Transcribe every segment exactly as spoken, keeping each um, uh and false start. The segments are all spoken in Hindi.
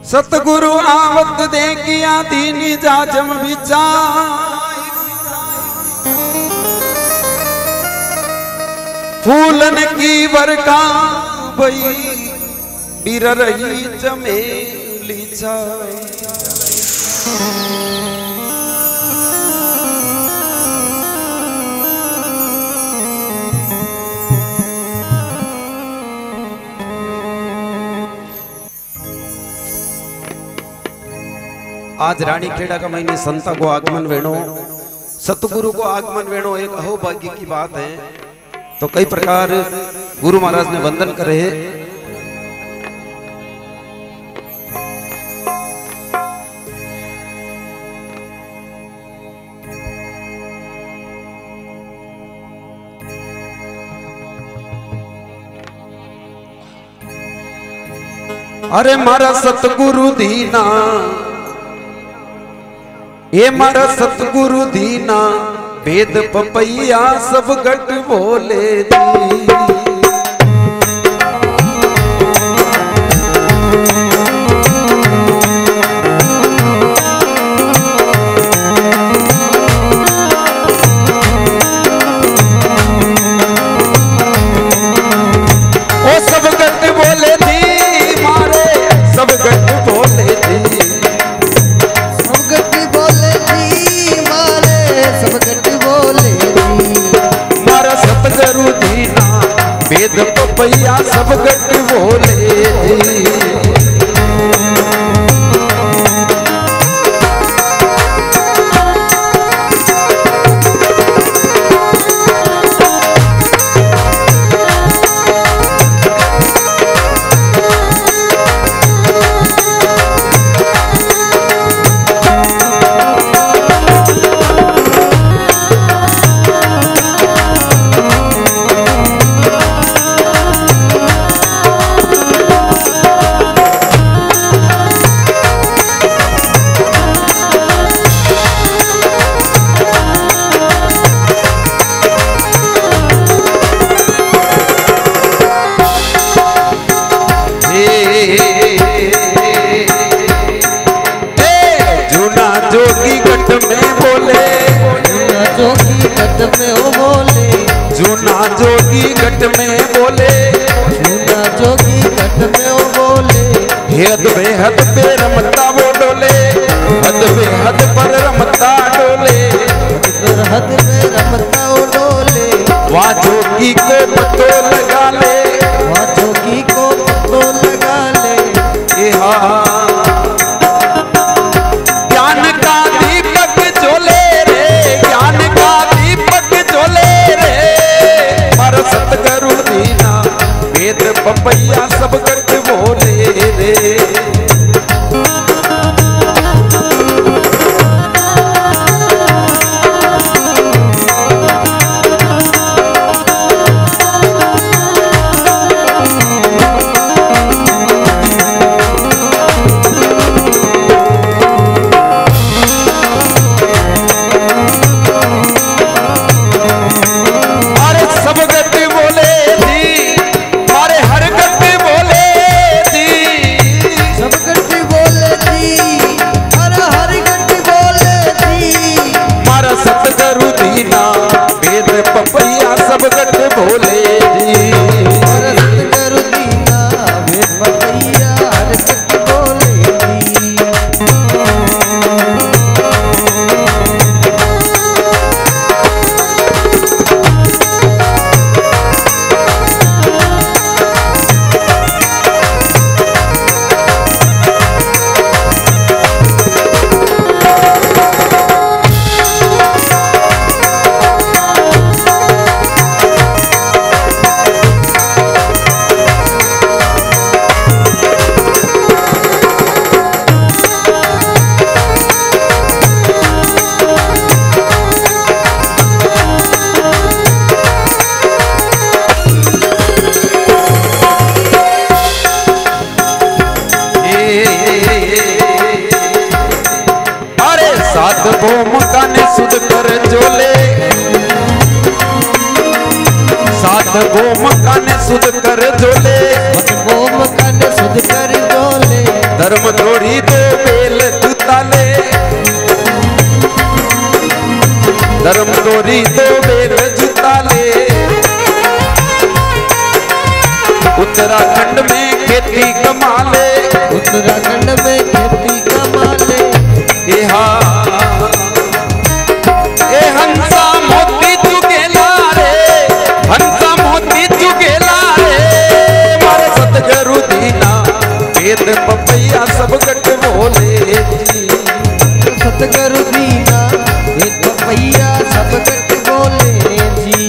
सतगुरु आवत देखिया दीनी जाजम विचार फूलन की बरका भई बीर रही चमेली छाई। आज रानी खेड़ा का महीने संता को आगमन वेणो, सतगुरु को आगमन वेणो एक अहोभाग्य की बात है। तो कई प्रकार गुरु महाराज ने वंदन करे। अरे मारा सतगुरु दीना, ये मारा सतगुरु दीना, वेद पपैया सब गट बोले दी। ओ सब गट बोले दी, मारे सब गट बोले दी, सब गट बोले दी, मारे सब गट बोले दी। मारा सतगुरु दीना, वेद पपैया सब गट बोले दी। जोगी गट में बोले, जोगी गट में ओ बोले, जूना जोगी गट में बोले, जूना जोगी गट में ओ बोले। हद बेहद पे रमता वो डोले, हद बेहद पर रमता डोले, हद पे रमता ओ डोले। वाह जोगी को पतो लगा ले, वाह जोगी को पतो लगा ले। ए हाँ सतगुरु दीना, वेद पपैया सब गट बोले रे। सतगुरु दीना, वेद पपैया सब गट बोले दी। सतगुरु दीना, वेद पपैया हर गट बोले दी। सात भोम काने सुध कर जोले, सात भोम काने सुध कर जोले, भोम काने सुध कर जोले। धर्म दौड़ी दो बेल जुताले, धर्म दौड़ी दो बेल जुताले। उत्तराखंड में खेती कमाले, उत्तराखंड में खेती कमाले। ए हाँ ए हंसा मोती चुगेला रे, हंसा मोती चुगेला रे। मारे सतगुरु दीना वेद पपैया सब गट बोले जी। सतगुरु दीना वेद पपैया सब गट बोले जी।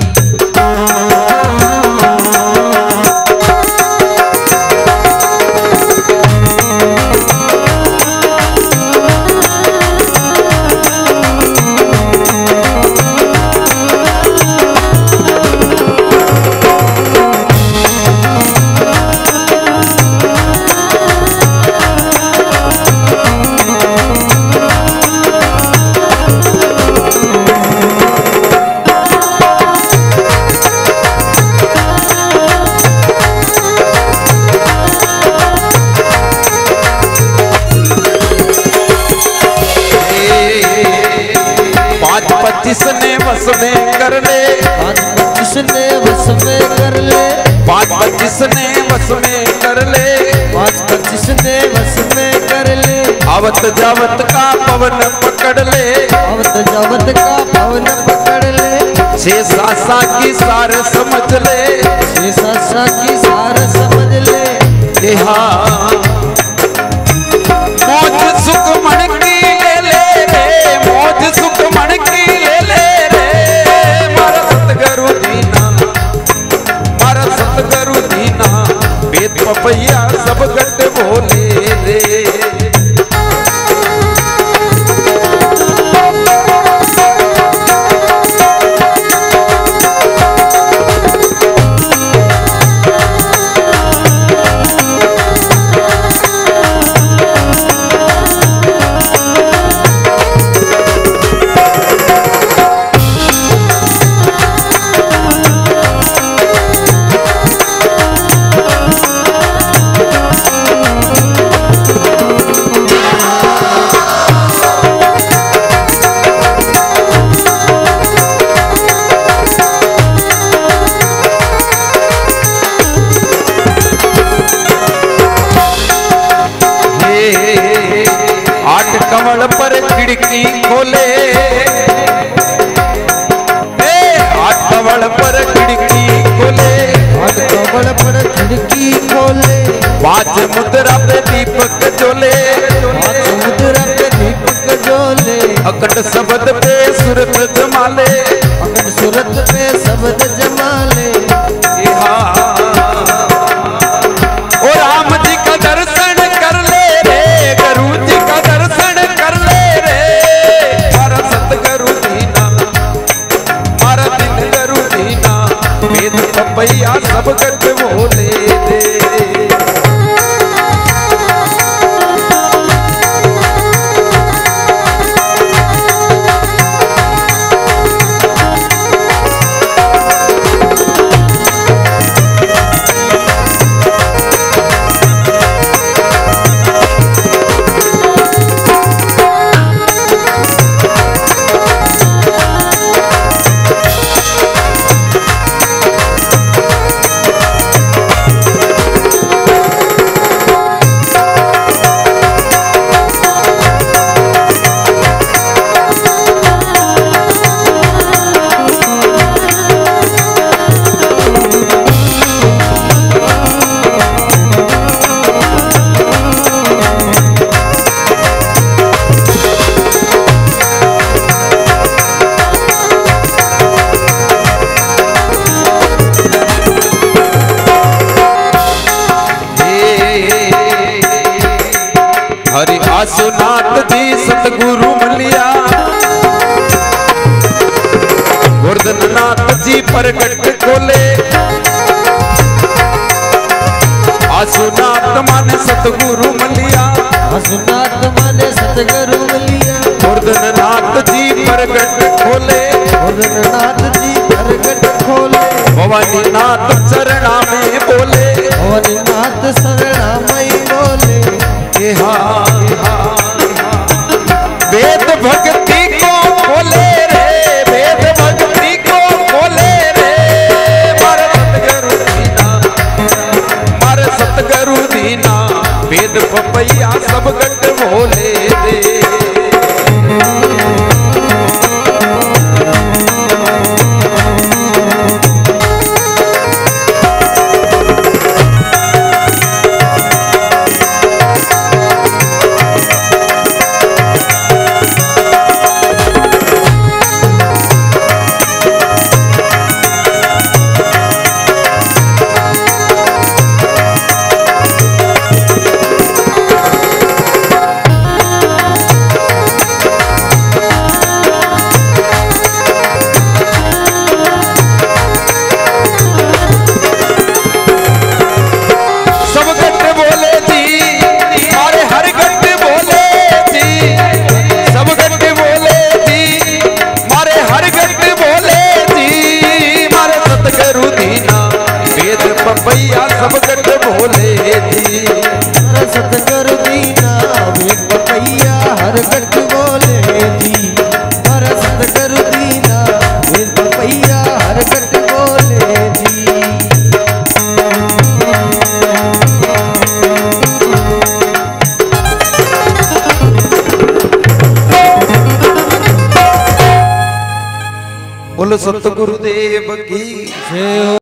जिसने वश में कर ले, जिसने वश में कर ले। पाँच पच्चीस ने वश में कर ले, पाँच पच्चीस ने वश में कर ले। आवत जावत का पवन पकड़ ले, आवत जावत का पवन पकड़ ले। छह सासा की सार समझ ले, छह सासा की सार समझ ले। ए हाँ मौज सुख मन की ले ले रे, मौज सुख मन की ले ले रे। मारा सतगुरु दीना, मारा सतगुरु दीना वेद पपैया सब गट बोले रे। आठ कमल पर खिड़की खोले, ए आठ कमल पर खिड़की खोले। आठ कमल पर खिड़की खोले। पांच मुद्रा पे दीपक जोले, पांच मुद्रा पे दीपक जोले। अकट शब्द पे सूरत जमाले, अकट सूरत पे शब्द जमाले। ओ राम जी का दर्शन कर ले रे, गुरु जी का दर्शन कर ले रे। मारा सतगुरु दीना, मारा दिन गुरु दीना वेद पपैया सब गट बोले रे। हरि आसुनाथ जी सतगुरु मलिया, गोवर्धननाथ जी प्रगट खोले। आसुनाथ माने सतगुरु मलिया, आसुनाथ माने सतगुरु मलिया। गोवर्धननाथ जी प्रगट खोले, गोवर्धननाथ जी प्रगट खोले। भवानीनाथ शरणा में बोले, भवानीनाथ शरणा में बोले। वेद भक्ति को खोले रे, वेद भक्ति को खोले रे, मारे सतगुरु दीना, मारे सतगुरु दीना, वेद पपैया सब गट बोले रे। पपैया सब गट बोले जी, सतगुरु दीना, वेद पपैया हर गट बोले जी, हर सतगुरु दीना, वेद पपैया हर गट बोले जी। बोलो सतगुरुदेव की जय।